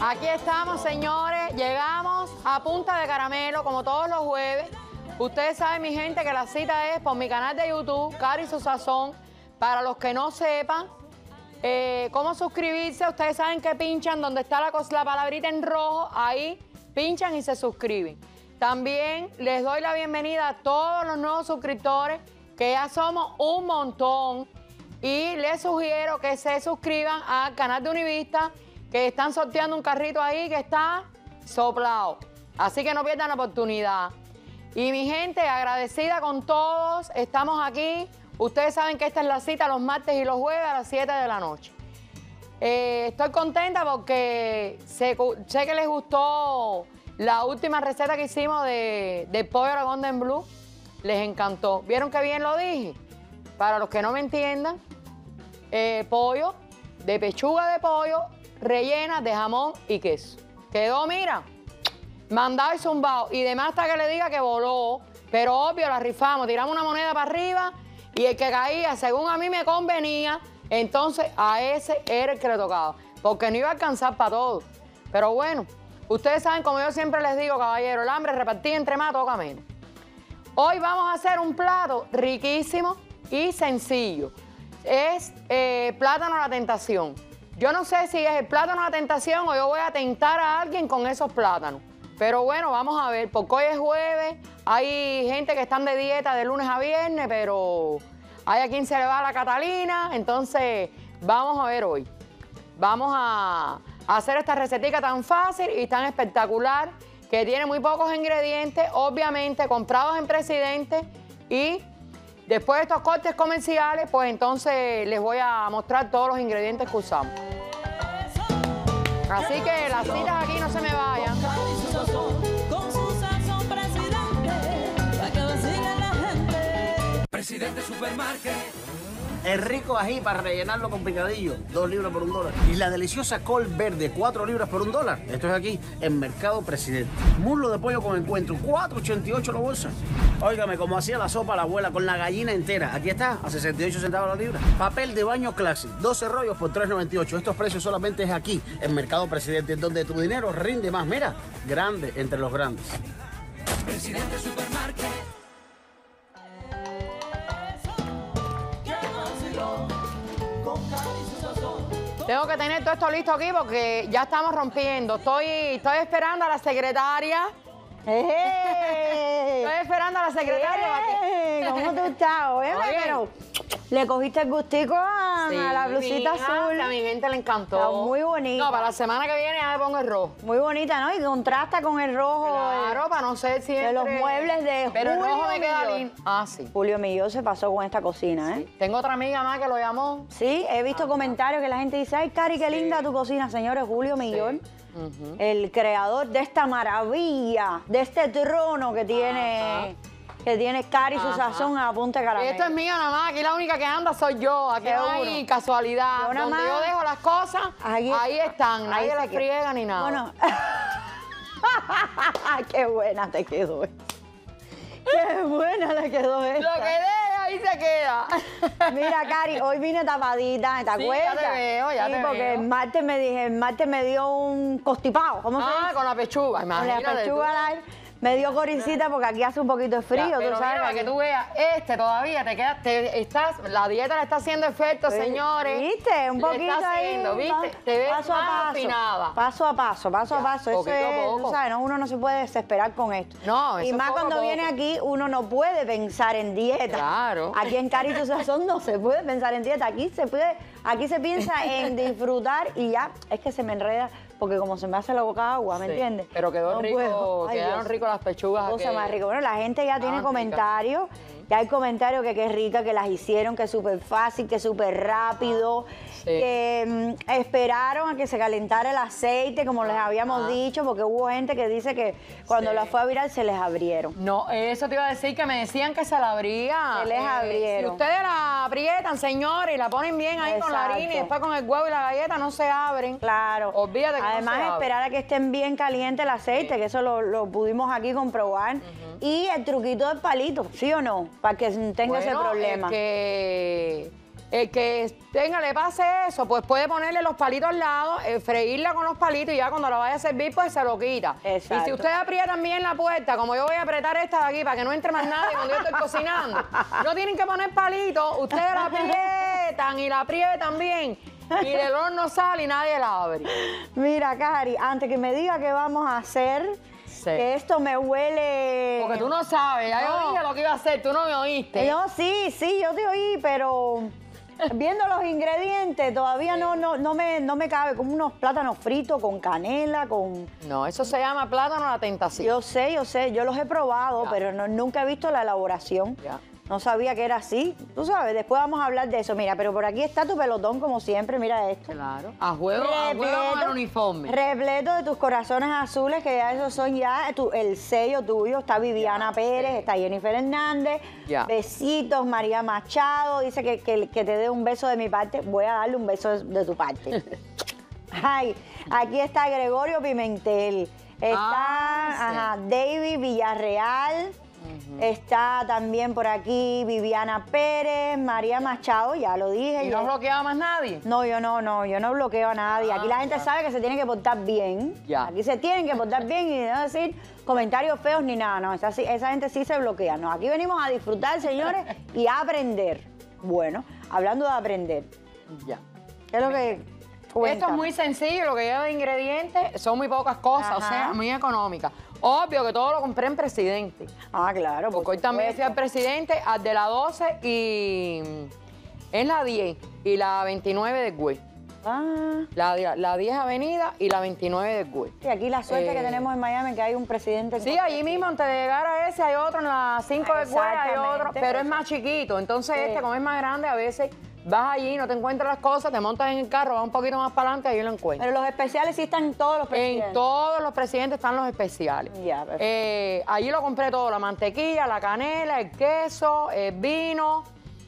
Aquí estamos, señores. Llegamos a Punta de Caramelo, como todos los jueves. Ustedes saben, mi gente, que la cita es por mi canal de YouTube, Cari y su Sazón. Para los que no sepan cómo suscribirse, ustedes saben que pinchan donde está la palabrita en rojo, ahí pinchan y se suscriben. También les doy la bienvenida a todos los nuevos suscriptores, que ya somos un montón. Y les sugiero que se suscriban al canal de Univista, que están sorteando un carrito ahí que está soplado. Así que no pierdan la oportunidad. Y mi gente, agradecida con todos, estamos aquí. Ustedes saben que esta es la cita los martes y los jueves a las 7 de la noche. Estoy contenta porque sé que les gustó la última receta que hicimos de pollo a la Golden Blue. Les encantó. ¿Vieron qué bien lo dije? Para los que no me entiendan, pollo de pechuga de pollo rellena de jamón y queso. Quedó, mira, mandado y zumbado. Y demás hasta que le diga que voló. Pero obvio, la rifamos. Tiramos una moneda para arriba y el que caía, según a mí me convenía, entonces a ese era el que le tocaba. Porque no iba a alcanzar para todos. Pero bueno, ustedes saben, como yo siempre les digo, caballero, el hambre repartida entre más toca menos. Hoy vamos a hacer un plato riquísimo y sencillo. Es plátano a la tentación. Yo no sé si es el plátano a la tentación o yo voy a tentar a alguien con esos plátanos. Pero bueno, vamos a ver, porque hoy es jueves, hay gente que están de dieta de lunes a viernes, pero hay a quien se le va la Catalina, entonces vamos a ver hoy. Vamos a hacer esta recetica tan fácil y tan espectacular, que tiene muy pocos ingredientes, obviamente comprados en Presidente, y después de estos cortes comerciales, pues entonces les voy a mostrar todos los ingredientes que usamos. Así que las citas aquí no se me vayan. Presidente Supermarket. El rico ají para rellenarlo con picadillo, 2 libras por $1. Y la deliciosa col verde, 4 libras por $1. Esto es aquí, en Mercado Presidente. Muslo de pollo con encuentro, $4.88 la bolsa. Óigame, como hacía la sopa la abuela con la gallina entera. Aquí está, a 68 centavos la libra. Papel de baño Classic, 12 rollos por $3.98. Estos precios solamente es aquí, en Mercado Presidente, donde tu dinero rinde más. Mira, grande entre los grandes. Presidente Supermarket. Tengo que tener todo esto listo aquí porque ya estamos rompiendo. Estoy esperando a la secretaria. Estoy esperando a la secretaria. ¿Cómo tú estás? Oye, pero le cogiste el gustico a la blusita azul. A mi gente le encantó. Está muy bonita. No, para la semana que viene ya me pongo el rojo. Muy bonita, ¿no? Y contrasta con el rojo. Claro, para no ser siempre. De los muebles de Pero el rojo me queda Millón. lindo. Ah, sí. Julio Millón se pasó con esta cocina, ¿eh? Tengo otra amiga más que lo llamó. Sí, he visto comentarios que la gente dice, ay, Cari, qué linda tu cocina, señores. Julio Millón, el creador de esta maravilla, de este trono que tiene Cari y su sazón a punta de caramelo. Esto es mío nada más, aquí la única que anda soy yo, aquí no hay casualidad. Yo nada Donde más- yo dejo las cosas, ahí están, ahí nadie se las queda. friega ni nada. Bueno, qué buena te quedó esta. Qué buena le quedó esta. Lo que deja ahí se queda. Mira, Cari, hoy vine tapadita, ¿te acuerdas? ya te veo, ya sí, te porque veo. el martes me dio un costipado, ¿cómo se dice? Con la pechuga, Con imagínate. la pechuga live. Me dio coricita porque aquí hace un poquito de frío, Ya, pero tú sabes. mira, para que tú veas, todavía te queda, la dieta le está haciendo efecto, señores. ¿Viste? Un Le poquito está ahí. haciendo, ¿viste? Te ves paso a más paso. afinada. Paso a paso, paso a paso. Eso poquito a es, poco. tú sabes, ¿no? Uno no se puede desesperar con esto. No, eso y es más poco a cuando poco. viene aquí, uno no puede pensar en dieta. Claro. Aquí en Cari y tu Sazón no se puede pensar en dieta. Aquí se piensa en disfrutar y ya, es que se me enreda, porque como se me hace la boca agua, ¿me Sí, entiendes? Pero quedó No rico, puedo. Ay, quedaron Dios. ricos las pechugas. Cosa más rica. Bueno, la gente ya tiene ricas. comentarios. Ya hay comentarios que qué rica, que las hicieron, que es súper fácil, que es súper rápido, que esperaron a que se calentara el aceite, como les habíamos dicho, porque hubo gente que dice que cuando la fue a virar se les abrieron. No, eso te iba a decir, que me decían que se la abría. Se les abrieron. Si ustedes la aprietan, señores, y la ponen bien ahí con la harina y Exacto. después con el huevo y la galleta, no se abren. Claro. Olvídate que no Además, se abre. esperar a que estén bien caliente el aceite, que eso lo pudimos aquí comprobar. Y el truquito del palito, ¿sí o no? Para que tenga ese problema. El que le pase eso, pues puede ponerle los palitos al lado, freírla con los palitos y ya cuando la vaya a servir, pues se lo quita. Exacto. Y si usted aprieta bien la puerta, como yo voy a apretar esta de aquí para que no entre más nadie cuando yo estoy cocinando, no tienen que poner palitos, ustedes la aprietan y la aprietan bien y del horno sale y nadie la abre. Mira, Cari, antes que me diga qué vamos a hacer, que esto me huele... Porque tú no sabes, ya yo dije lo que iba a hacer, tú no me oíste. Yo sí, yo te oí, pero viendo los ingredientes todavía no me cabe, como unos plátanos fritos con canela, con... No, eso se llama plátano a la tentación. Yo sé, yo los he probado, Ya. pero nunca he visto la elaboración. Ya. No sabía que era así. Tú sabes, después vamos a hablar de eso. Mira, pero por aquí está tu pelotón, como siempre, mira esto. Claro. A juego con el uniforme. Repleto de tus corazones azules, que ya esos son ya el sello tuyo. Está Viviana Pérez, está Jennifer Hernández. Ya. Besitos, María Machado. Dice que te dé un beso de mi parte. Voy a darle un beso de tu parte. Ay, aquí está Gregorio Pimentel. Está David Villarreal. Está también por aquí Viviana Pérez, María Machado, ya lo dije. ¿Y no bloqueaba más nadie? No, yo no bloqueo a nadie. Aquí la gente sabe que se tiene que portar bien. Ya. Aquí se tienen que portar bien y no decir comentarios feos ni nada. No, esa gente sí se bloquea. No, aquí venimos a disfrutar, señores, y a aprender. Bueno, hablando de aprender, Ya. ¿qué es lo que cuenta? Esto es muy sencillo, lo que lleva de ingredientes son muy pocas cosas, o sea, muy económicas. Obvio que todo lo compré en Presidente. Ah, claro. Porque hoy también fui al Presidente, al de la 12 y en la 10 y la 29 de Güey. La 10 Avenida y la 29 de Güey. Y aquí la suerte que tenemos en Miami, que hay un presidente. Sí, allí mismo, antes de llegar a ese, hay otro, en la 5 de Güey hay otro, pero es más chiquito. Entonces como es más grande, a veces vas allí, no te encuentras las cosas, te montas en el carro, vas un poquito más para adelante y ahí lo encuentras. Pero los especiales sí están en todos los presidentes. En todos los presidentes están los especiales. Ya, perfecto. Allí lo compré todo, la mantequilla, la canela, el queso, el vino,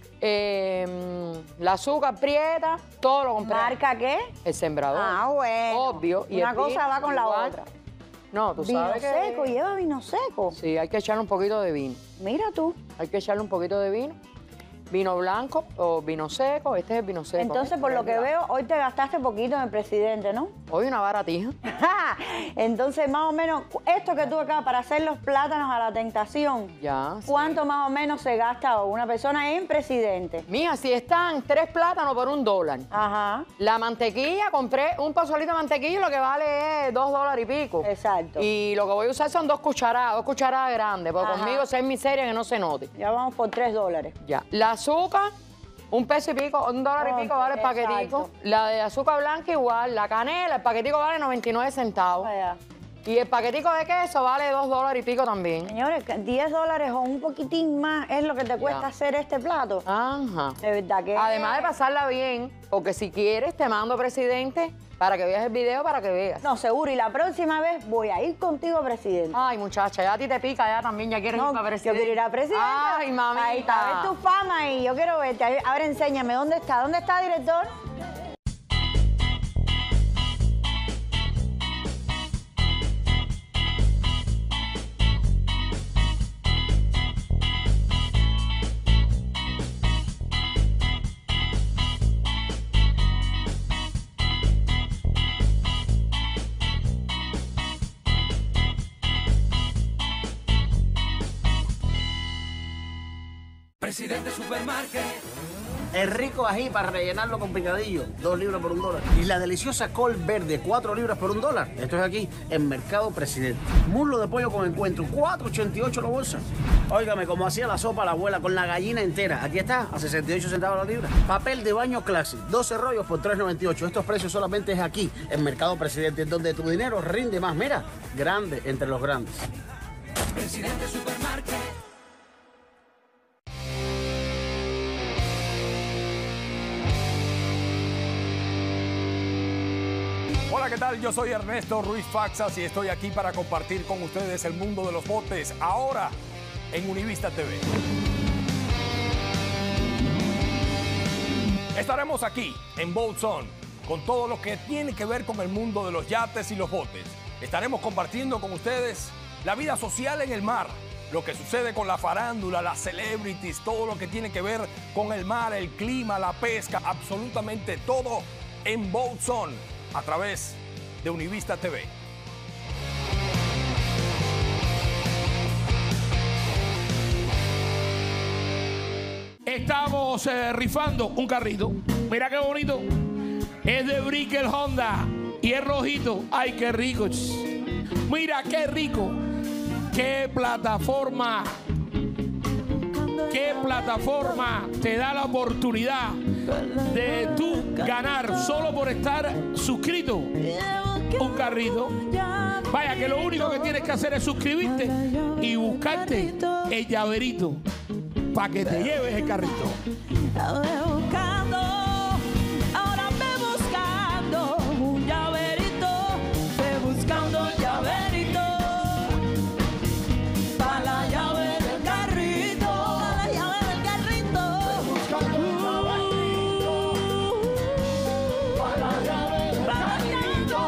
la azúcar prieta, todo lo compré. ¿Marca qué? El Sembrador. Ah, bueno. Obvio. Y una el cosa vino, va con la igual. otra. No, tú Vino sabes que... seco, lleva vino seco. Sí, hay que echarle un poquito de vino. Mira tú. Hay que echarle un poquito de vino. Vino blanco o vino seco, este es el vino seco. Entonces, por lo que veo, hoy te gastaste poquito en el presidente, ¿no? Hoy una baratija. Entonces, más o menos, esto que tú acá para hacer los plátanos a la tentación, Ya. ¿cuánto más o menos se gasta una persona en presidente? Mija, si están 3 plátanos por $1. Ajá. La mantequilla, compré un pozolito de mantequilla, lo que vale es $2 y pico. Exacto. Y lo que voy a usar son 2 cucharadas grandes, porque Ajá. conmigo si es miseria que no se note. Ya vamos por $3. Ya. La azúcar, $1 y pico, $1 y pico vale el paquetico. Exacto. La de azúcar blanca igual, la canela, el paquetico vale 99 centavos. Allá. Y el paquetico de queso vale $2 y pico también. Señores, $10 o un poquitín más es lo que te cuesta Ya. hacer este plato. Ajá. De verdad que... Además de pasarla bien, porque si quieres te mando, presidente, para que veas el video, para que veas. No, seguro. Y la próxima vez voy a ir contigo, presidente. Ay, muchacha, ya a ti te pica, ya también, ya quieres ir para Yo presidente. quiero ir a presidente. Ay, mamita. Ahí está, ves tu fama y yo quiero verte. Ahora enséñame, ¿dónde está? ¿Dónde está, director? Presidente Supermarket. El rico ají para rellenarlo con picadillo, 2 libras por $1. Y la deliciosa col verde, 4 libras por $1. Esto es aquí en Mercado Presidente. Muslo de pollo con encuentro, $4.88 la bolsa. Óigame, como hacía la sopa la abuela con la gallina entera. Aquí está, a 68 centavos la libra. Papel de baño Classic, 12 rollos por $3.98. Estos precios solamente es aquí, en Mercado Presidente, donde tu dinero rinde más. Mira, grande entre los grandes. Presidente Supermarket. Hola, ¿qué tal? Yo soy Ernesto Ruiz Faxas y estoy aquí para compartir con ustedes el mundo de los botes, ahora en Univista TV. Estaremos aquí en Boat Zone con todo lo que tiene que ver con el mundo de los yates y los botes. Estaremos compartiendo con ustedes la vida social en el mar, lo que sucede con la farándula, las celebrities, todo lo que tiene que ver con el mar, el clima, la pesca, absolutamente todo en Boat Zone a través de Univista TV. Estamos rifando un carrito. Mira qué bonito. Es de Brickell Honda y es rojito. ¡Ay, qué rico! Mira qué rico. ¡Qué plataforma! ¿Qué plataforma te da la oportunidad de tú ganar solo por estar suscrito? Un carrito. Vaya, que lo único que tienes que hacer es suscribirte y buscarte el llaverito para que te lleves el carrito. Ahora ve buscando un llaverito, ve buscando un llaverito, para la llave del carrito, para la llave del carrito, ve buscando un llaverito, para la llave del carrito,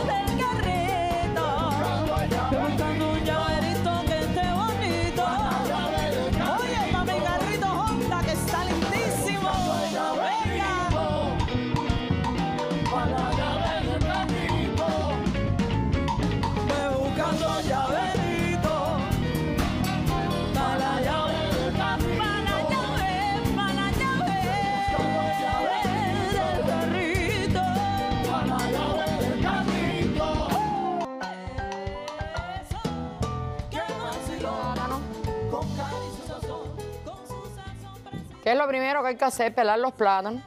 ve buscando un llaverito que esté bonito. Oye, mami, carrito Honda que está lindísimo. ¿Qué es lo primero que hay que hacer? Pelar los plátanos.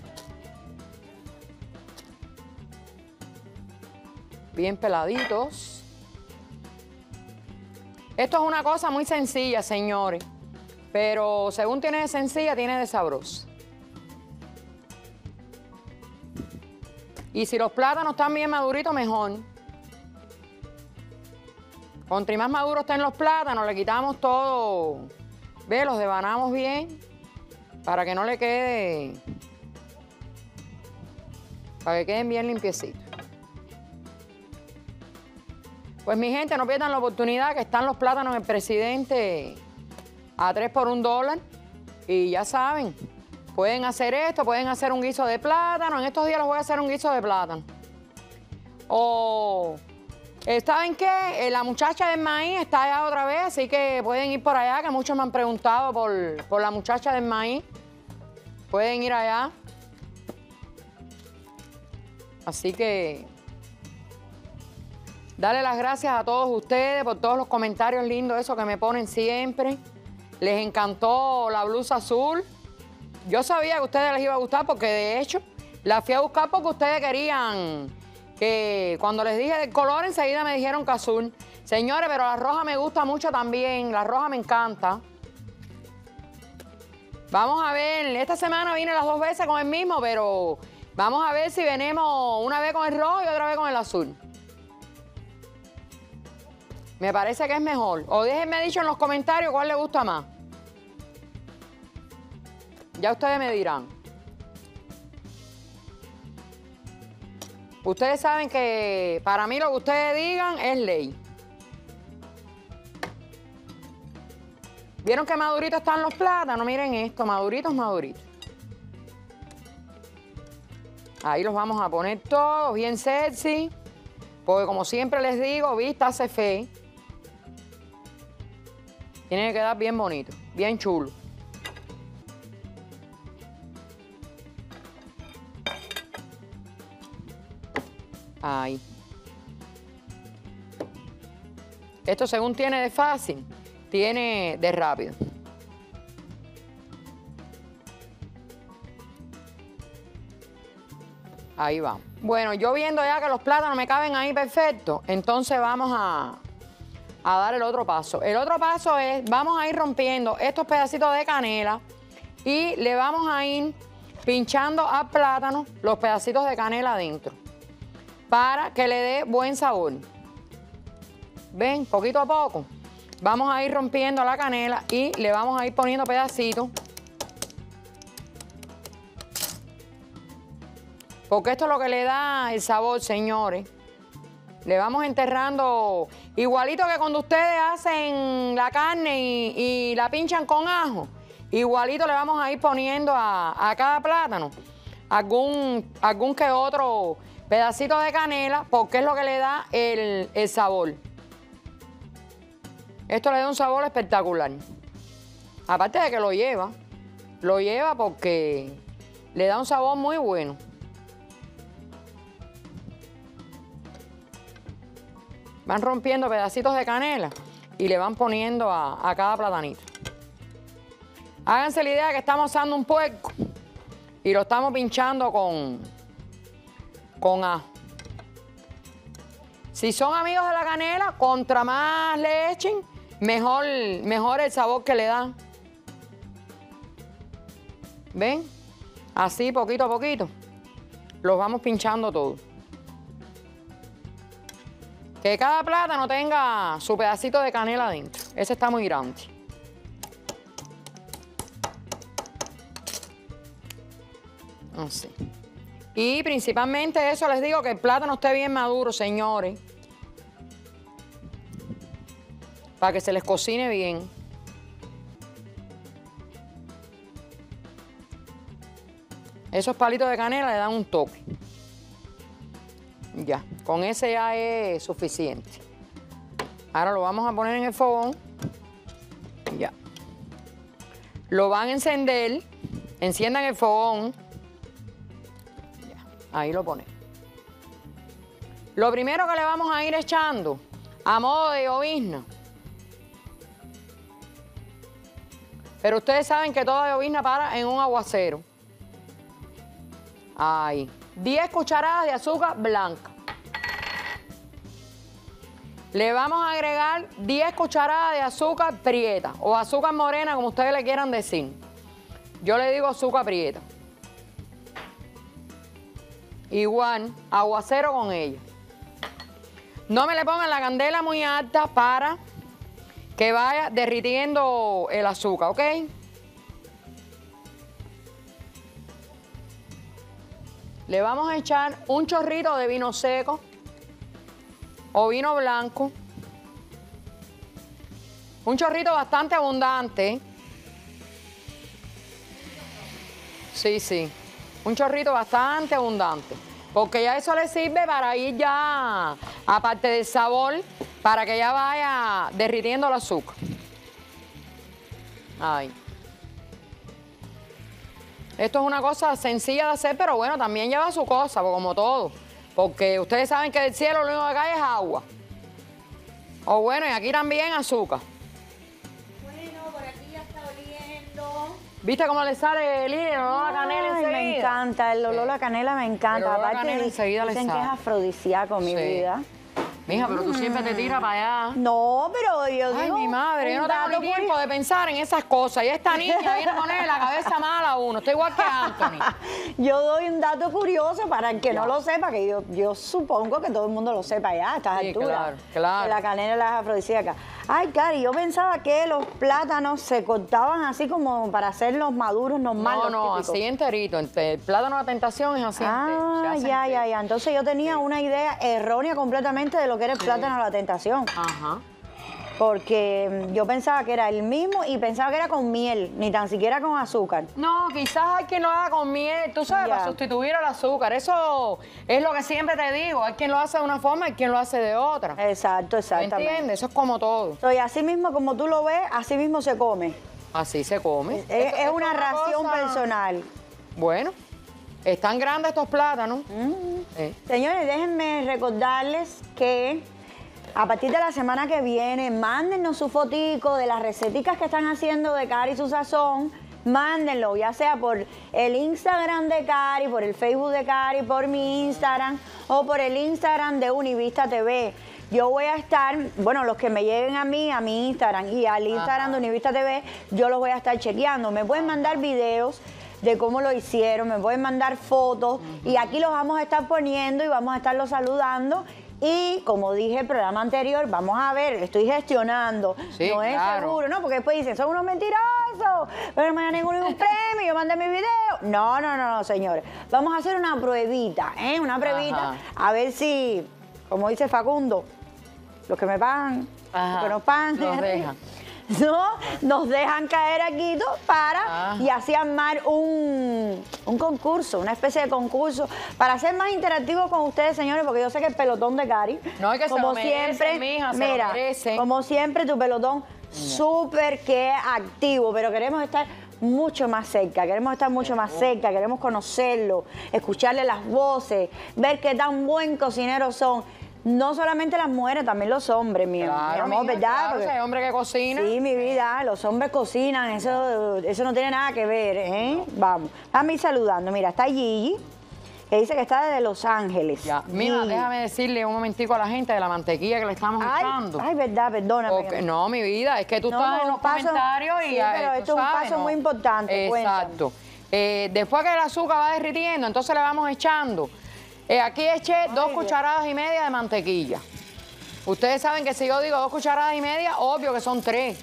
Bien peladitos. Esto es una cosa muy sencilla, señores. Pero según tiene de sencilla, tiene de sabrosa. Y si los plátanos están bien maduritos, mejor. Contra más maduros estén los plátanos, le quitamos todo. Ve, los devanamos bien. Para que no le quede, para que queden bien limpiecitos. Pues mi gente, no pierdan la oportunidad que están los plátanos del presidente a 3 por $1. Y ya saben, pueden hacer esto, pueden hacer un guiso de plátano. En estos días les voy a hacer un guiso de plátano. O, ¿saben qué? La muchacha del maíz está allá otra vez, así que pueden ir por allá, que muchos me han preguntado por la muchacha del maíz. Pueden ir allá. Así que darle las gracias a todos ustedes por todos los comentarios lindos, esos que me ponen siempre. Les encantó la blusa azul. Yo sabía que a ustedes les iba a gustar porque de hecho la fui a buscar porque ustedes querían que cuando les dije del color enseguida me dijeron que azul. Señores, pero la roja me gusta mucho también. La roja me encanta. Vamos a ver, esta semana vine las 2 veces con el mismo, pero vamos a ver si venimos una vez con el rojo y otra vez con el azul. Me parece que es mejor. O déjenme dicho en los comentarios cuál les gusta más. Ya ustedes me dirán. Ustedes saben que para mí lo que ustedes digan es ley. ¿Vieron qué maduritos están los plátanos? Miren esto, maduritos, maduritos. Ahí los vamos a poner todos bien sexy. Porque como siempre les digo, vista hace fe. Tiene que quedar bien bonito, bien chulo. Ahí. Esto según tiene de fácil, tiene de rápido. Ahí vamos. Bueno, yo viendo ya que los plátanos me caben ahí perfecto, entonces vamos a dar el otro paso. El otro paso es, vamos a ir rompiendo estos pedacitos de canela y le vamos a ir pinchando al plátano los pedacitos de canela adentro para que le dé buen sabor. Ven, poquito a poco. Vamos a ir rompiendo la canela y le vamos a ir poniendo pedacitos. Porque esto es lo que le da el sabor, señores. Le vamos enterrando, igualito que cuando ustedes hacen la carne y la pinchan con ajo, igualito le vamos a ir poniendo a cada plátano algún que otro pedacito de canela, porque es lo que le da el sabor. Esto le da un sabor espectacular. Aparte de que lo lleva porque le da un sabor muy bueno. Van rompiendo pedacitos de canela y le van poniendo a cada platanito. Háganse la idea que estamos asando un puerco y lo estamos pinchando con ajo. Si son amigos de la canela, contra más le echen, mejor el sabor que le dan. ¿Ven? Así, poquito a poquito, los vamos pinchando todos. Que cada plátano tenga su pedacito de canela adentro. Ese está muy grande. Así. Y principalmente eso les digo, que el plátano esté bien maduro, señores. Para que se les cocine bien. Esos palitos de canela le dan un toque. Ya, con ese ya es suficiente. Ahora lo vamos a poner en el fogón. Ya. Lo van a encender. Enciendan el fogón. Ya, ahí lo ponen. Lo primero que le vamos a ir echando, a modo de llovizna. Pero ustedes saben que toda llovizna para en un aguacero. Ahí. 10 cucharadas de azúcar blanca. Le vamos a agregar 10 cucharadas de azúcar prieta o azúcar morena, como ustedes le quieran decir. Yo le digo azúcar prieta. Igual, aguacero con ella. No me le pongan la candela muy alta para que vaya derritiendo el azúcar, ¿ok? Le vamos a echar un chorrito de vino seco o vino blanco. Un chorrito bastante abundante. Sí, sí. Un chorrito bastante abundante. Porque ya eso le sirve para ir ya, aparte del sabor, para que ya vaya derritiendo el azúcar. Ahí. Esto es una cosa sencilla de hacer, pero bueno, también lleva su cosa, como todo. Porque ustedes saben que del cielo lo único que cae es agua. O bueno, y aquí también azúcar. Bueno, por aquí ya está oliendo. ¿Viste cómo le sale el olor a canela enseguida? Me encanta, el olor a canela me encanta. El olor a Aparte, canela enseguida le dicen que sale. es afrodisíaco, mi Sí. vida. Mija, pero tú siempre te tiras para allá. No, pero yo Ay, digo... mi madre, yo no un tengo dato ni tiempo de pensar en esas cosas. Y esta niña viene a ponerle la cabeza mala a uno. Estoy igual que Anthony. Yo doy un dato curioso para el que no lo sepa, que yo supongo que todo el mundo lo sepa ya a estas Sí, alturas. claro, claro. Que la canela es afrodisíaca. Ay, Cari, yo pensaba que los plátanos se cortaban así como para hacerlos maduros normales. No, los típicos. así enterito. El plátano de la tentación es así entero. Se Ah, hace ya. entero. Entonces yo tenía una idea errónea completamente de lo que era el plátano de la tentación. Ajá. Porque yo pensaba que era el mismo y pensaba que era con miel, ni tan siquiera con azúcar. No, quizás hay quien lo haga con miel, tú sabes, Ya. para sustituir el azúcar. Eso es lo que siempre te digo. Hay quien lo hace de una forma y quien lo hace de otra. Exacto, ¿Me exactamente. entiendes? Eso es como todo. Soy así mismo como tú lo ves, así mismo se come. Así se come. Es una ración cosa- personal. Bueno, están grandes estos plátanos. Señores, déjenme recordarles que a partir de la semana que viene, mándennos su fotico de las receticas que están haciendo de Cari y su sazón. Mándenlo, ya sea por el Instagram de Cari, por el Facebook de Cari, por mi Instagram o por el Instagram de Univista TV. Yo voy a estar, bueno, los que me lleguen a mi Instagram y al Instagram de Univista TV, yo los voy a estar chequeando. Me pueden mandar videos de cómo lo hicieron, me pueden mandar fotos y aquí los vamos a estar poniendo y vamos a estarlos saludando. Y como dije el programa anterior, vamos a ver, estoy gestionando. Sí, no es claro. seguro, ¿no? Porque después dicen, son unos mentirosos, pero no me dan ningún premio, yo mandé mi video. No, señores. Vamos a hacer una pruebita, ¿eh? Una pruebita, Ajá. a ver si como dice Facundo, los que me pagan, Ajá, los que nos pagan. nos dejan. No, nos dejan caer aquí para y así armar un concurso, una especie de concurso para ser más interactivo con ustedes, señores, porque yo sé que el pelotón de Cari, No, es que como se lo merecen, siempre, mija, se lo mira, merecen. como siempre tu pelotón súper que activo, pero queremos estar mucho más cerca, queremos estar mucho más cerca, queremos conocerlo, escucharle las voces, ver qué tan buen cocineros son. No solamente las mujeres, también los hombres, mi amor, mija, ¿verdad? claro, Porque- si hay hombre que cocina. Sí, mi vida, los hombres cocinan, eso no tiene nada que ver, ¿eh? Vamos, déjame ir saludando. Mira, está Gigi, que dice que está desde Los Ángeles. Ya. Mira, Gigi. déjame decirle un momentico a la gente de la mantequilla que le estamos echando. Ay, verdad, perdóname. Porque- no, mi vida, es que tú No, estás no, en los un paso- comentarios y sí, pero tú esto es un sabes, paso muy importante, Exacto. Después que el azúcar va derritiendo, entonces le vamos echando. Aquí eché 2 cucharadas y media de mantequilla. Ustedes saben que si yo digo 2 cucharadas y media, obvio que son 3.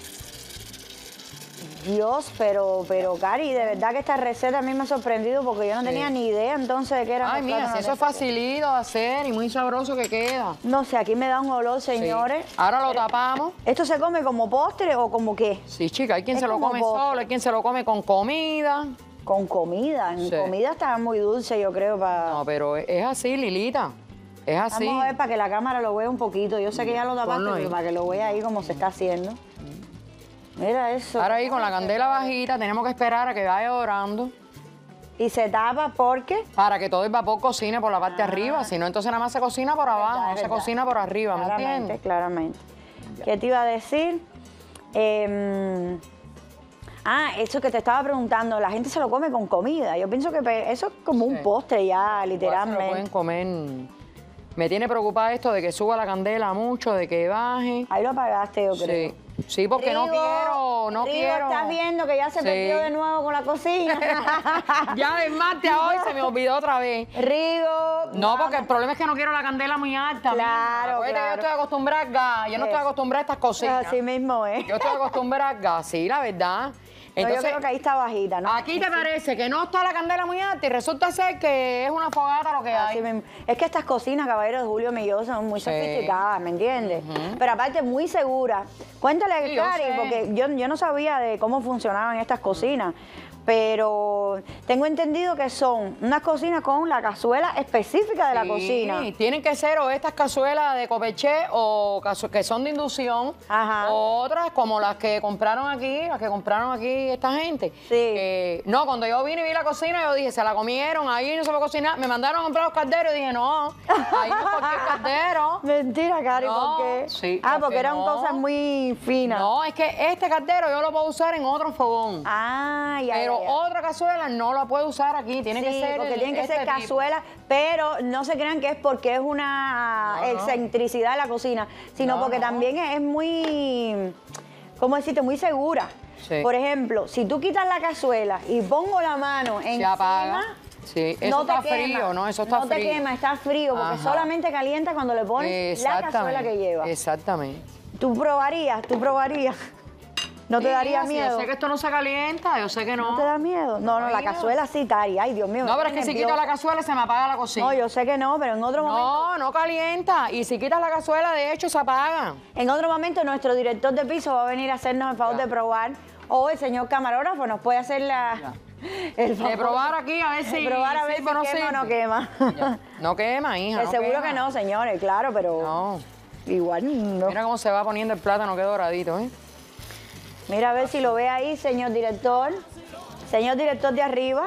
Dios, pero Cari, de verdad que esta receta a mí me ha sorprendido porque yo no tenía ni idea entonces de qué era. Ay, los mira, si plátanos eso es de- facilito de hacer y muy sabroso que queda. No sé, aquí me da un olor, Sí. señores. Ahora lo tapamos. ¿Esto se come como postre o como qué? Sí, chica, hay quien Es se lo como come postre. solo, hay quien se lo come con comida. Con comida. En Sí. comida está muy dulce, yo creo, para... No, pero es así, Lilita. Es así. Vamos a ver para que la cámara lo vea un poquito. Yo sé que ya lo tapaste, Ponlo ahí. pero para que lo vea ahí como se está haciendo. Mira eso. Ahora ahí con la candela bajita tenemos que esperar a que vaya dorando Y se tapa porque... para que todo el vapor cocine por la parte de arriba. Si no, entonces nada más se cocina por abajo, no es se verdad. cocina por arriba, ¿me Claramente, entiendes? claramente. ¿Qué te iba a decir? Eso que te estaba preguntando, la gente se lo come con comida. Yo pienso que eso es como un postre ya, Igual se lo literalmente. pueden comer. Me tiene preocupada esto de que suba la candela mucho, de que baje. Ahí lo apagaste, yo creo. Sí, sí, porque no Rigo, quiero, Rigo, estás viendo que ya se Sí. perdió de nuevo con la cocina. Ya del martes a hoy se me olvidó otra vez. Rigo. No, porque el problema es que no quiero la candela muy alta. Claro, mija. Acuérdate que claro. yo estoy acostumbrada al gas, yo no estoy acostumbrada a estas cocinas. Así mismo es. Yo estoy acostumbrada al gas, sí, la verdad. No, yo Entonces, creo que ahí está bajita, ¿no? aquí te parece que no está la candela muy alta y resulta ser que es una fogata lo que Así hay. mismo. Es que estas cocinas, caballeros de Julio Millón, son muy Sí. sofisticadas, ¿me entiendes? Pero aparte, muy seguras. Cuéntale, Sí, yo Cari, sé. porque yo no sabía de cómo funcionaban estas cocinas. Pero tengo entendido que son unas cocinas con la cazuela específica de la Sí, cocina. tienen que ser o estas cazuelas de copeché o que son de inducción, Ajá. o otras como las que compraron aquí esta gente. Sí. No, cuando yo vine y vi la cocina, yo dije, se la comieron, ahí no se puede cocinar. Me mandaron a comprar los calderos y dije, no, ahí no es cualquier caldero. Mentira, Cari, No, ¿por qué? sí, porque porque eran no. cosas muy finas. No, es que este caldero yo lo puedo usar en otro fogón. Ah, ya, Pero ya, ya. otra cazuela no la puedo usar aquí, tiene que Sí, ser porque tienen que este ser tipo. cazuelas, pero no se crean que es porque es una No, no. excentricidad de la cocina, sino No, porque no. también es muy, ¿cómo decirte? Muy segura. Sí. Por ejemplo, si tú quitas la cazuela y pongo la mano Se encima, apaga. Sí, eso no te está quema, frío, ¿no? Eso está no frío. te quema, está frío, porque Ajá. solamente calienta cuando le pones la cazuela que lleva. Exactamente. Tú probarías. ¿No te Sí, daría sí, miedo? Yo sé que esto no se calienta, yo sé que no. ¿No te da miedo? No, la Mira. cazuela sí, Cari. Ay, Dios mío. No, me pero es pone que si nerviosa. quito la cazuela se me apaga la cocina. No, yo sé que no, pero en otro momento. No, no calienta. Y si quitas la cazuela, de hecho, se apaga. En otro momento nuestro director de piso va a venir a hacernos el favor de probar. O el señor camarógrafo nos puede hacer el favor De probar aquí a ver si de probar a ver si sirve o no quema o no sirve. quema. Ya. No quema, hija. De no seguro quema. que no, señores, claro, pero No. igual no. Mira cómo se va poniendo el plátano, que doradito, ¿eh? Mira a ver si lo ve ahí, señor director. Señor director de arriba.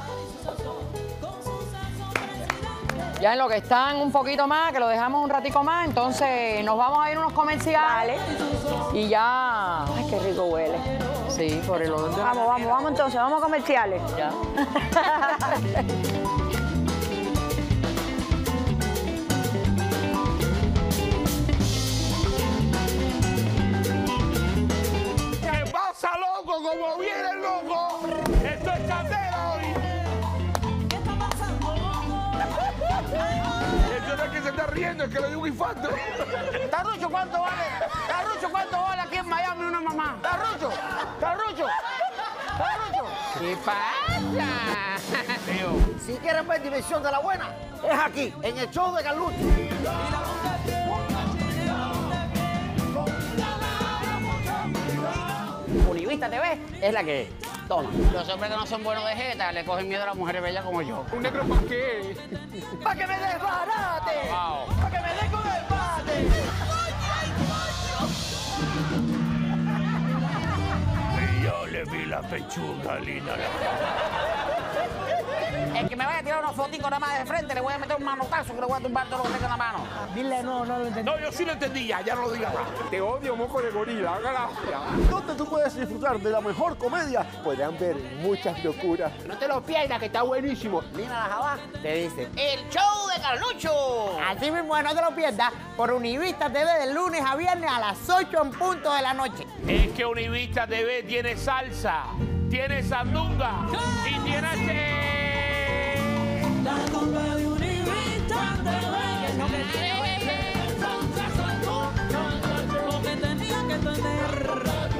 Ya en lo que están un poquito más, que lo dejamos un ratico más, entonces nos vamos a ir a unos comerciales. Vale. Y ya. Ay, qué rico huele. Sí, por el olor de la Vamos entonces, vamos a comerciales. Ya. ¿Qué pasa, loco? Como viene el loco. Esto es candela hoy. ¿Qué está pasando, loco? Esto no es que se está riendo, es que le dio un infarto. Tarrucho, ¿cuánto vale? Tarrucho, ¿cuánto vale aquí en Miami una mamá? Tarrucho, Tarrucho, Tarrucho. ¿Qué pasa? Si quieres ver diversión de la buena, es aquí, en el show de Carlucho. Univista TV es la que es. Toma. Los hombres que no son buenos de jeta le cogen miedo a las mujeres bellas como yo. ¿Un negro para qué? ¡Para que me desbarate! Wow. ¡Para que me dé con el bate! Y yo le vi la pechuga, linda. El que me vaya a tirar una fotico nada más de frente, le voy a meter un manotazo que le voy a tumbar todo lo que tenga en la mano. Dile, no lo entendí. No, yo sí lo entendí ya no lo digas más. Te odio, moco de gorila. Gracias. Donde tú puedes disfrutar de la mejor comedia, podrán ver muchas locuras. No te lo pierdas, que está buenísimo. Lina la Jabá te dice, ¡el show de Carlucho! Así mismo, no te lo pierdas por Univista TV de lunes a viernes a las 8 en punto de la noche. Es que Univista TV tiene salsa, tiene sandunga y tiene... La culpa de Univista TV, que no me tiene lo que tenía que tener.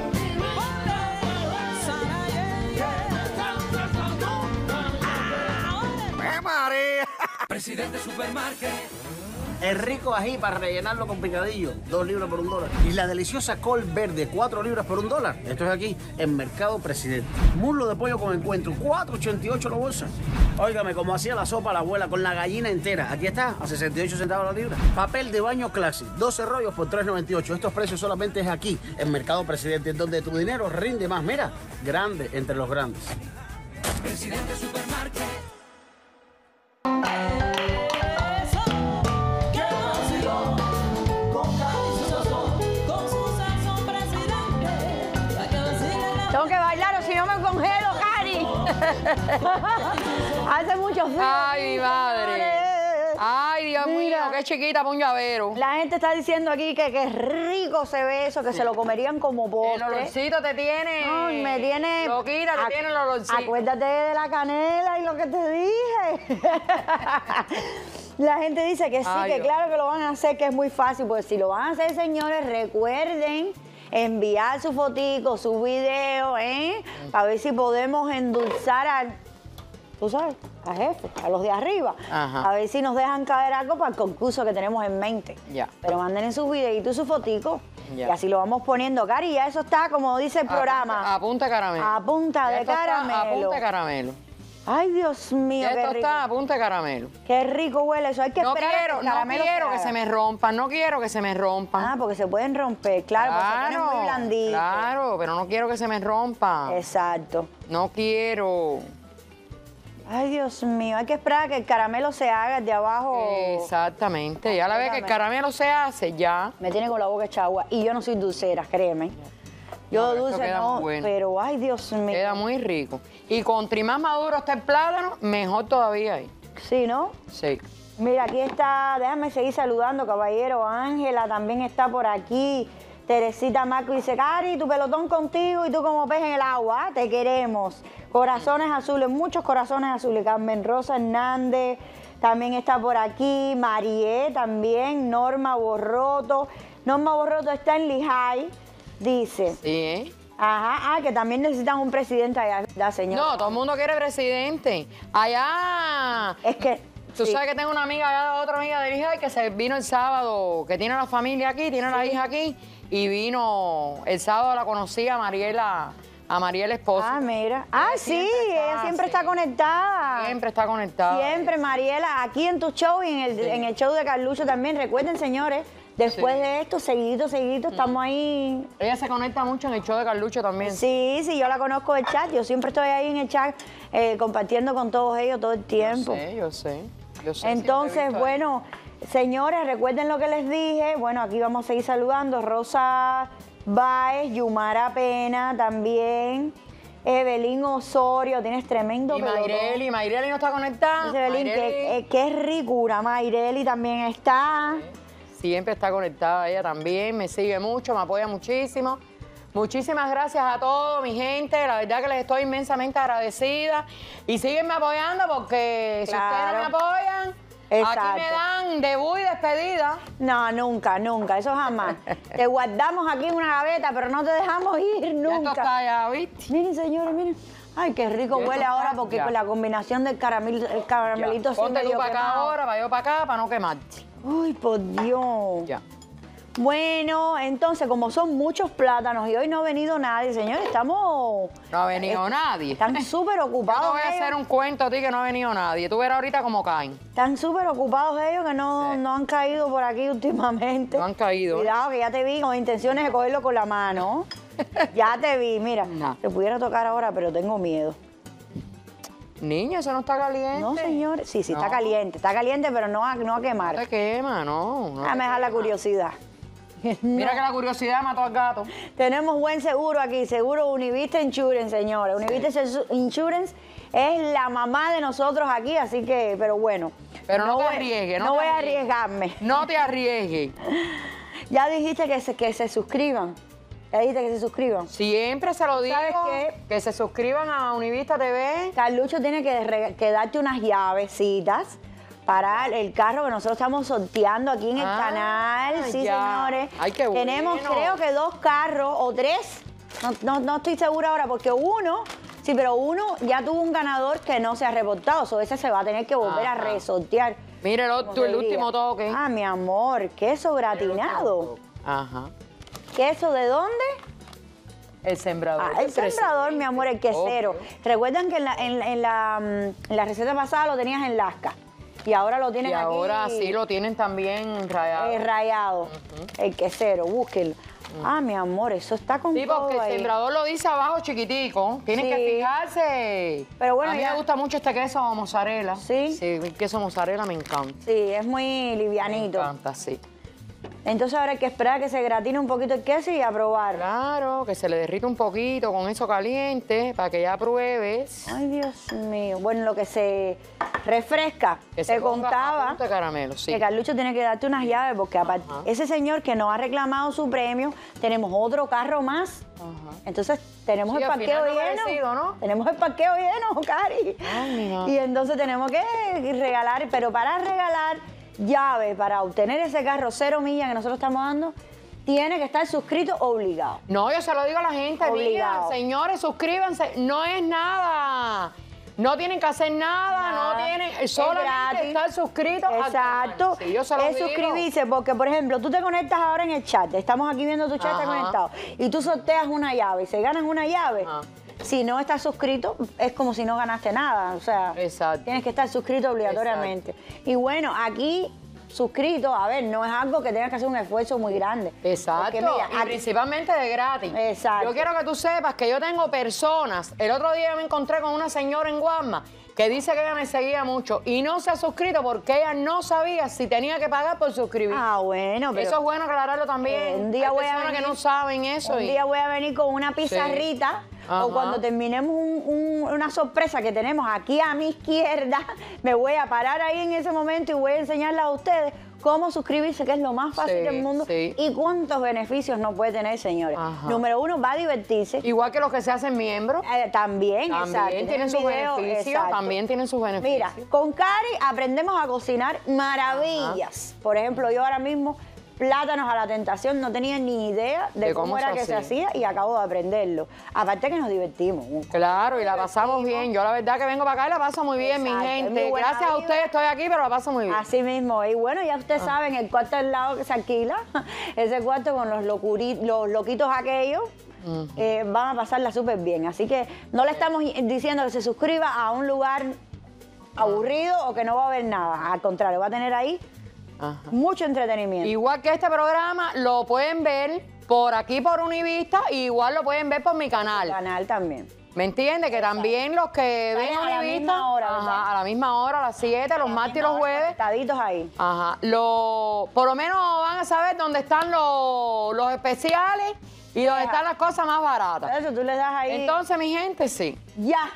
¡Me maría! Presidente Supermarket. El rico ají para rellenarlo con picadillo, 2 libras por $1. Y la deliciosa col verde, 4 libras por $1. Esto es aquí, en Mercado Presidente. Muslo de pollo con encuentro, 4.88 la bolsa. Óigame, como hacía la sopa la abuela con la gallina entera. Aquí está, a 68 centavos la libra. Papel de baño Classic, 12 rollos por $3.98. Estos precios solamente es aquí, en Mercado Presidente, donde tu dinero rinde más. Mira, grande entre los grandes. Presidente Supermarket. Tengo que bailar o si no me congelo, Cari. Hace mucho frío. Ay, mi madre. señores. Ay, Dios mío, Mira. qué chiquita para un llavero. La gente está diciendo aquí que qué rico se ve eso, que se lo comerían como El postre. olorcito te tiene. Ay, me tiene... Loquita, te tiene el olorcito. Acuérdate de la canela y lo que te dije. La gente dice que sí, Ay, que Dios. claro que lo van a hacer, que es muy fácil. Pues si lo van a hacer, señores, recuerden enviar su fotico, su video, para ver si podemos endulzar al... Tú sabes, a jefe, a los de arriba. Ajá. A ver si nos dejan caer algo para el concurso que tenemos en mente. Ya. Pero manden en sus videitos y su fotico. Ya. Y así lo vamos poniendo. Cari, ya eso está, como dice el programa. A punta de caramelo. A punta de Esto está caramelo. A punta de caramelo. Ay, Dios mío, Ya qué esto rico. está a punta de caramelo. Qué rico huele eso. Hay que No esperar a quiero, que el no caramelo quiero que haga. se me rompan, no quiero que se me rompan. Ah, porque se pueden romper. Claro, porque se ponen muy blanditos. claro, pero no quiero que se me rompan. Exacto. No quiero. Ay, Dios mío, hay que esperar a que el caramelo se haga de abajo. Exactamente. Ya la vez que el caramelo se hace, ya. Me tiene con la boca hecha agua. Y yo no soy dulcera, créeme. Yo No, pero esto dulce queda no, muy bueno. pero ay, Dios mío. Queda muy rico. Y contra más maduro está el plátano, mejor todavía ahí. Sí, ¿no? Sí. Mira, aquí está, déjame seguir saludando, caballero. Ángela también está por aquí. Teresita Marco dice, Cari, tu pelotón contigo y tú como pez en el agua, te queremos. Corazones azules, muchos corazones azules. Carmen Rosa Hernández también está por aquí. Marié también. Norma Borroto. Norma Borroto está en Lijay, dice. Sí, ¿eh? Ajá, que también necesitan un presidente allá, ¿verdad, señor? No, todo el mundo quiere presidente. Allá. Es que... Tú sí. sabes que tengo una amiga, allá, otra amiga de Lijay que se vino el sábado, que tiene la familia aquí, tiene la hija aquí, y vino el sábado, la conocí a Mariela esposa. Ah, mira. Ah, sí, ella siempre está conectada. Siempre está conectada. Siempre, Mariela, aquí en tu show y en el show de Carlucho también. Recuerden, señores, después de esto, seguidito, estamos ahí. Ella se conecta mucho en el show de Carlucho también. Sí, yo la conozco del chat. Yo siempre estoy ahí en el chat compartiendo con todos ellos todo el tiempo. Yo sé. Entonces, siempre he visto bueno, señores, recuerden lo que les dije. Bueno, aquí vamos a seguir saludando. Rosa Baez, Yumara Pena también. Evelyn Osorio, tienes tremendo Y pelotón. Mayreli no está conectada. Dice Evelyn, Mayreli qué ricura. Mayreli también está. siempre está conectada, ella también me sigue mucho, me apoya muchísimo. Muchísimas gracias a todos, mi gente. La verdad que les estoy inmensamente agradecida. Y síguenme apoyando porque si ustedes no me apoyan, Exacto. Aquí me dan debut y despedida. No, nunca, nunca, eso jamás. Te guardamos aquí en una gaveta, pero no te dejamos ir Ya esto nunca. está ya, ¿viste? Miren, señores, miren. Ay, qué rico Ya huele esto ahora está, porque ya. con la combinación del caramelito así Ponte tú medio para acá quemado. ahora, para yo para acá, para no quemarte. Uy, por Dios. Ya. Bueno, entonces, como son muchos plátanos y hoy no ha venido nadie, señores, estamos... No ha venido nadie. Están súper Yo te ocupados voy a hacer ellos. un cuento a ti que no ha venido nadie. Tú verás ahorita cómo caen. Están súper ocupados ellos que no, Sí. no han caído por aquí últimamente. No han caído. Cuidado, que ya te vi con intenciones de cogerlo con la mano. Ya te vi, mira. No. Te pudiera tocar ahora, pero tengo miedo. Niña, eso no está caliente. No, señor. Sí, No. está caliente, pero no a quemar. No te quema, no. no te Déjame dejar la quema. curiosidad. Mira que la curiosidad mató al gato. Tenemos buen seguro aquí, seguro Univista Insurance, señores. Univista Insurance es la mamá de nosotros aquí, así que, pero bueno. Pero no te voy- arriesgues, No no te voy a arriesgues. arriesgarme. No te arriesgues. Ya dijiste que se suscriban. Ya dijiste que se suscriban. Siempre se lo digo. ¿Sabes qué? Que se suscriban a Univista TV. Carlucho tiene que darte unas llavecitas para el carro que nosotros estamos sorteando aquí en el Ah, canal. Sí, ya. señores. Ay, qué Tenemos, bueno. creo que 2 carros o 3. No estoy segura ahora porque uno, sí, pero uno ya tuvo un ganador que no se ha reportado. So, ese se va a tener que volver a Ajá. resortear. Mire el, como se el diría. último toque. Ah, mi amor, queso gratinado. Ajá. ¿Queso de dónde? El sembrador. Ah, el del sembrador, mi amor, el quesero. Obvio. Recuerdan que en la receta pasada lo tenías en lasca y ahora lo tienen Y aquí ahora sí lo tienen también rayado. rayado. El quesero, búsquenlo. Ah, mi amor, eso está con Sí, todo porque el ahí. sembrador lo dice abajo chiquitico. Tienen Sí. que fijarse. Pero bueno, a mí ya- me gusta mucho este queso mozzarella. ¿Sí? Sí, el queso mozzarella me encanta. Sí, es muy Me livianito. encanta, sí. Entonces ahora hay que esperar a que se gratine un poquito el queso y a probar. Claro, que se le derrita un poquito con eso caliente para que ya pruebes. Ay, Dios mío. Bueno, lo que se refresca, Que te se ponga a contaba punto de caramelo, sí. que Carlucho tiene que darte unas llaves porque aparte, Ajá. ese señor que nos ha reclamado su premio, tenemos otro carro más. Ajá. Entonces tenemos Sí, el al parqueo final no lleno. merecido, ¿no? Tenemos el parqueo lleno, Cari. Ay, mira. Y entonces tenemos que regalar, pero para regalar llaves, para obtener ese carro 0 millas que nosotros estamos dando, tiene que estar suscrito obligado. No, yo se lo digo a la gente, Obligado. mira, señores, suscríbanse. No es nada. No tienen que hacer nada, Nada. no tienen, Es solamente gratis. estar suscritos al Exacto. canal. Sí, yo se lo Es digo. suscribirse porque, por ejemplo, tú te conectas ahora en el chat, estamos aquí viendo tu chat, está Ajá. conectado, y tú sorteas una llave y se ganan una llave. Ajá. Si no estás suscrito, es como si no ganaste nada. O sea, Exacto. tienes que estar suscrito obligatoriamente. Y bueno, aquí suscrito, a ver, no es algo que tengas que hacer un esfuerzo muy grande. Exacto, Porque mira, y aquí- principalmente de gratis. Exacto. Yo quiero que tú sepas que yo tengo personas. El otro día me encontré con una señora en Guasma que dice que ella me seguía mucho y no se ha suscrito porque ella no sabía si tenía que pagar por suscribir. Ah, bueno, pero Eso es bueno aclararlo también. un día Hay voy a personas venir- que no saben eso. un y- día voy a venir con una pizarrita Ajá. o cuando terminemos una sorpresa que tenemos aquí a mi izquierda, me voy a parar ahí en ese momento y voy a enseñarles a ustedes cómo suscribirse, que es lo más fácil Sí, del mundo sí. y cuántos beneficios nos puede tener, señores. Ajá. Número 1, va a divertirse. Igual que los que se hacen miembros. También, exacto. También tienen sus video, beneficios. exacto. También tienen sus beneficios. Mira, con Cari aprendemos a cocinar maravillas. Por ejemplo, yo ahora mismo plátanos a la tentación no tenía ni idea de cómo era que se hacía y acabo de aprenderlo. Aparte que nos divertimos. Claro, y la pasamos bien. Yo la verdad que vengo para acá y la paso muy bien, mi Exacto, es gente. muy buena Gracias a vibra. ustedes estoy aquí, pero la paso muy bien. Así mismo. Y bueno, ya ustedes saben, el cuarto al lado que se alquila, ese cuarto con los loquitos aquellos, van a pasarla súper bien. Así que no le estamos diciendo que se suscriba a un lugar aburrido o que no va a haber nada. Al contrario, va a tener ahí Ajá. mucho entretenimiento. Igual que este programa, lo pueden ver por aquí por Univista, y igual lo pueden ver por mi El canal. canal también. ¿Me entiendes? Que también los que ven Salen a la Univista, misma hora, ajá, ¿verdad? a la misma hora, a las 7, los martes y los jueves. Conectaditos ahí. Ajá. Por lo menos van a saber dónde están los especiales y dónde están las cosas más baratas. Eso tú le das ahí. Entonces, mi gente, sí. Ya.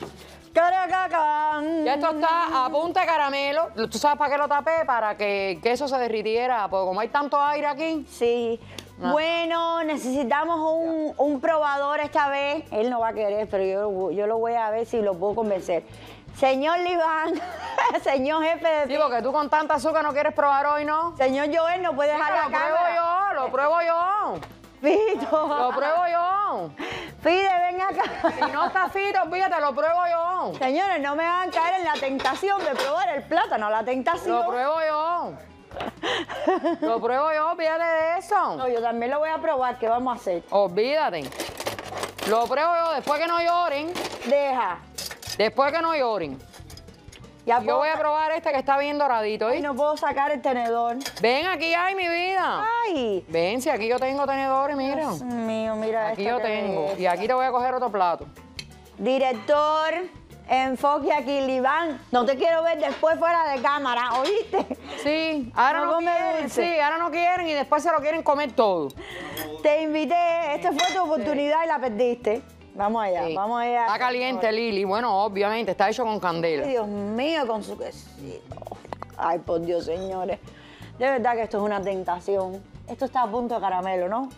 Caracacán. Ya esto está a punta de caramelo. ¿Tú sabes para qué lo tapé? Para que el queso se derritiera, porque como hay tanto aire aquí. Sí. Bueno, necesitamos un probador esta vez. Él no va a querer, pero yo lo voy a ver si lo puedo convencer. Señor Liván, señor jefe de... Sí, porque tú con tanta azúcar no quieres probar hoy, ¿no? Señor Joel, no puede dejar la cámara. Lo pruebo yo. Fito. Lo pruebo yo. Fide, ven acá. Si no está Fito, fíjate, lo pruebo yo. Señores, no me van a caer en la tentación de probar el plátano, la tentación. Lo pruebo yo. Lo pruebo yo, olvídate de eso. No, yo también lo voy a probar, ¿qué vamos a hacer? Olvídate. Lo pruebo yo, después que no lloren. Deja. Después que no lloren. Ya Yo voy a probar este que está bien doradito, Ay, ¿eh? no puedo sacar el tenedor. Ven aquí, ay, mi vida. Ay. Ven, si aquí yo tengo tenedores, mira. Dios mío, mira Aquí esto yo que tengo. es. Y aquí te voy a coger otro plato. Director, enfoque aquí, Liván. No te quiero ver después fuera de cámara, ¿oíste? Sí, ahora no come quieren. dulce. Sí, ahora no quieren y después se lo quieren comer todo. Te invité, esta fue tu oportunidad y la perdiste. Vamos allá, Sí. vamos allá. Está caliente, Lili. Bueno, obviamente, está hecho con Ay, candela. Dios mío, con su quesito. Ay, por Dios, señores. De verdad que esto es una tentación. Esto está a punto de caramelo, ¿no?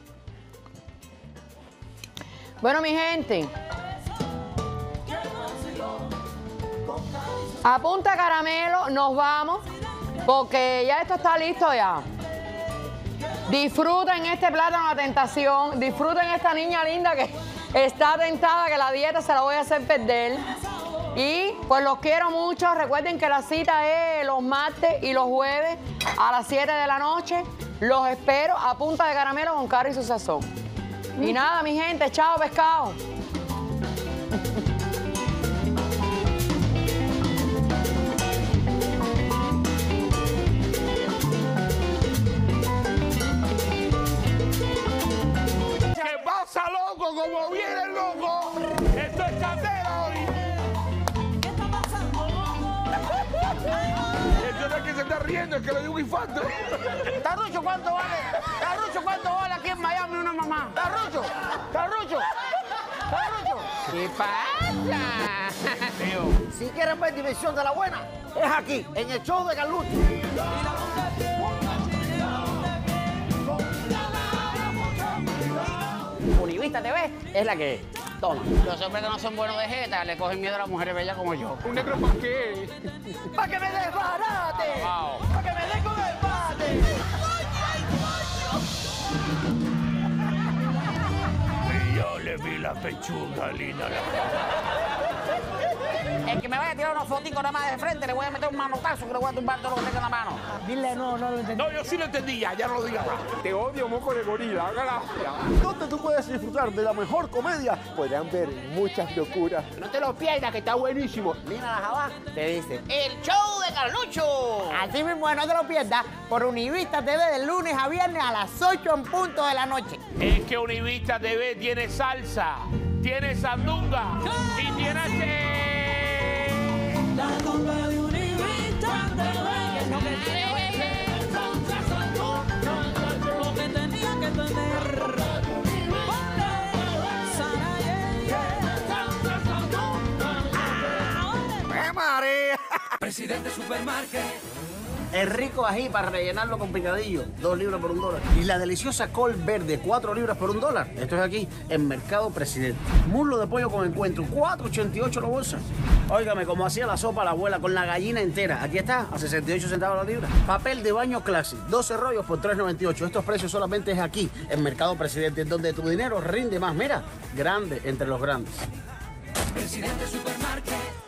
Bueno, mi gente. A punta de caramelo nos vamos porque ya esto está listo ya. Disfruten este plátano La Tentación. Disfruten esta niña linda que está tentada, que la dieta se la voy a hacer perder. Y pues los quiero mucho. Recuerden que la cita es los martes y los jueves a las 7 de la noche. Los espero a punta de caramelo con Cari y su sazón. Y nada, mi gente, chao pescado. ¿Qué pasa, loco? ¿Cómo viene el loco? Esto es candela hoy. ¿Qué está pasando? Esto no es que se está riendo, es que le dio un infarto. Tarrucho, ¿cuánto vale? Tarrucho, ¿cuánto vale aquí en Miami una mamá? Tarrucho, Tarrucho, Tarrucho. ¿Qué pasa? Si quieres ver diversión de la buena, es aquí, en el show de Carlucho. Univista TV es la que es. Toma. Los hombres que no son buenos de jeta le cogen miedo a las mujeres bellas como yo. ¿Un negro para qué? ¡Para que me desbarate! ¡Para que me dé con el bate! Yo le vi la pechuga, Lina. El que me vaya a tirar una fotico nada más de frente, le voy a meter un manotazo que le voy a tumbar todo lo que tenga en la mano. Dile no lo entendí. No, yo sí lo entendí, ya no lo digas más. Te odio, moco de gorila. Gracias. Donde tú puedes disfrutar de la mejor comedia, podrán ver muchas locuras. No te lo pierdas, que está buenísimo. Lina la Jabá te dice: ¡el show de Carlucho! Así mismo, no te lo pierdas por Univista TV de lunes a viernes a las 8 en punto de la noche. Es que Univista TV tiene salsa, tiene sandunga y tiene... La culpa de Univista TV. Lo que tenía que tener. ¡Me maría! Presidente Supermarket. El rico ají para rellenarlo con picadillo, 2 libras por $1. Y la deliciosa col verde, 4 libras por $1. Esto es aquí, en Mercado Presidente. Muslo de pollo con encuentro, 4.88 la bolsa. Óigame, como hacía la sopa la abuela con la gallina entera. Aquí está, a 68 centavos la libra. Papel de baño Classic, 12 rollos por $3.98. Estos precios solamente es aquí, en Mercado Presidente, donde tu dinero rinde más. Mira, grande entre los grandes. Presidente Supermarket.